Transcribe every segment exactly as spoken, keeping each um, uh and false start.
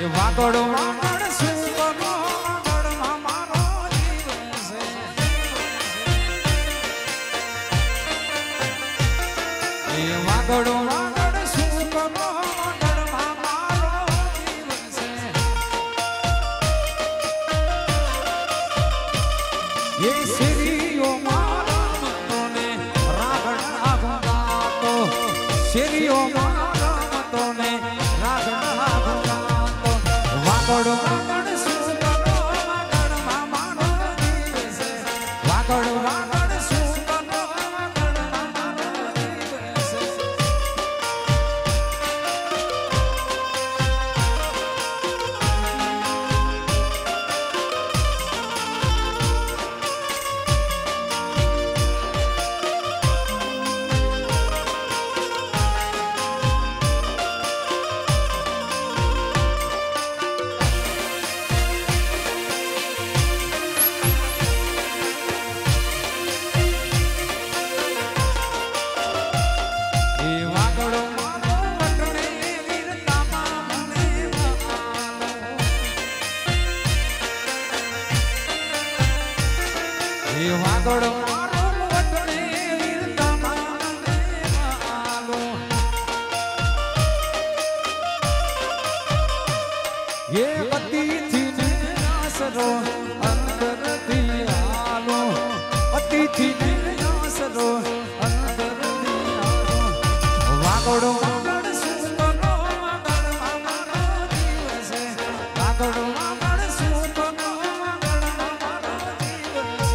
એ વાગડો વાગડ સુગનો વાગડમાં મારો જીવ છે. એ વાગડો વાગડ સુગનો વાગડમાં મારો જીવ છે. એ શેરીઓ મારા મતોને રાગણ રાગતો શેરીઓ મારા મતોને રાગણ રાગતો વાગડો વાગડ સુગનો વાગડમાં મારો જીવ છે. વાગડો વાગડ સુગનો વાગડમાં મારો જીવ છે. વાગડો મારો વટણે વીરતામાં મને માલો. એ અતિથિને આશરો અંતરથી આલો. અતિથિને આશરો અંતરથી આલો. વાગડો વાગડ સુગનો વાગડમાં મારો જીવ છે. વાગડો વાગડ સુગનો વાગડમાં મારો જીવ છે.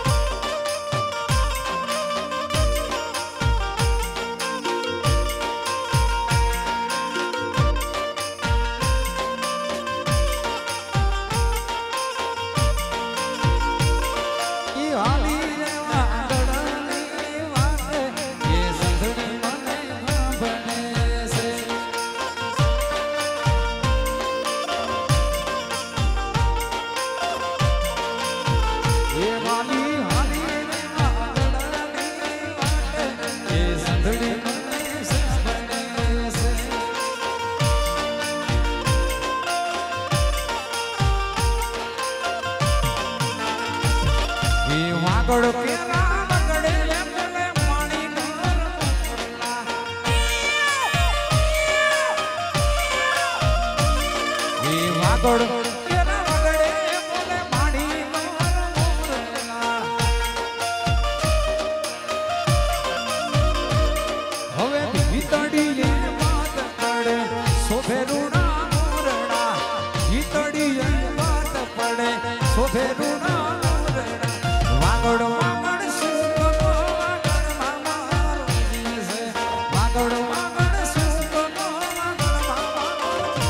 વાગડો કેરા વગડે એમને પાણી ગરમલા. એ વાગડો કેરા વગડે એમને પાણી ગરમલા. હવે ભીતડીએ વાત પડે શોભે રૂડા મોરડા. ભીતડીએ વાત પડે શોભે રૂડા વાગડો વાગડ સુગનો વાગડમાં મારો જીવ છે. વાગડો વાગડ સુગનો વાગડમાં મારો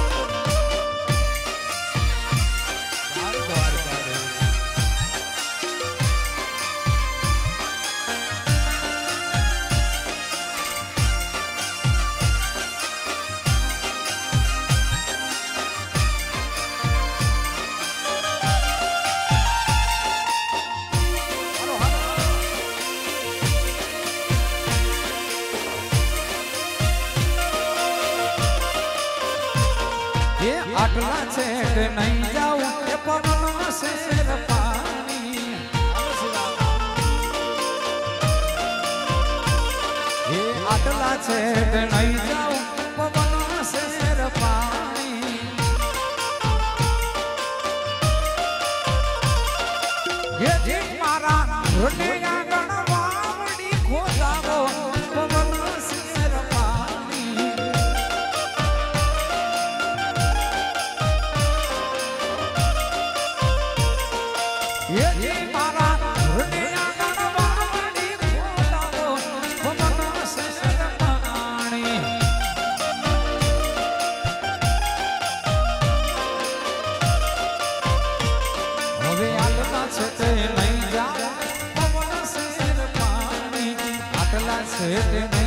આટલા છેટ નહીં જાઉં એ પવન શેર પાણી. એ આટલા છેટ નહીં જાઉં પવન શેર પાણી. એ જે મારા રોટે આગળ વાવડી ખોદાવો પવન શેર પાણી. એ મારા હૃદયા ગણવાડી ખોલાવો પવન શેર પાણી. હવે આટલા છે તે નહીં જાવ પવન શેર પાણી. આટલા છે તે